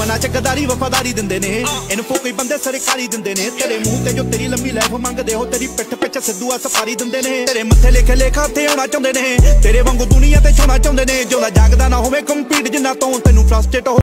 ਮਨਾਂ ਚ ਗਦਾਰੀ ਵਫਾਦਾਰੀ ਦਿੰਦੇ ਨੇ ਇਨਫੋ ਕੋਈ ਬੰਦੇ ਸਰਕਾਰੀ ਦਿੰਦੇ ਨੇ ਤੇਰੇ ਮੂੰਹ ਤੇ ਜੋ ਤੇਰੀ ਲੰਮੀ ਲਾਈਫ ਮੰਗਦੇ ਹੋ ਤੇਰੀ ਪਿੱਠ ਪਿੱਛੇ ਸਿੱਧੂਆ ਸਫਾਰੀ ਦਿੰਦੇ ਨੇ ਤੇਰੇ ਮੱਥੇ ਲਿਖੇ ਲੇਖਾ ਤੇ ਆਉਣਾ ਚਾਹੁੰਦੇ ਨੇ ਤੇਰੇ ਵਾਂਗੂ ਦੁਨੀਆ ਤੇ ਛੋਣਾ ਚਾਹੁੰਦੇ ਨੇ ਜਿਉਂਦਾ ਜਾਗਦਾ ਨਾ ਹੋਵੇ ਕੰਪੀਟ ਜਿੰਨਾ ਤੋਂ ਤੈਨੂੰ ਫਰਸਟ੍ਰੇਟ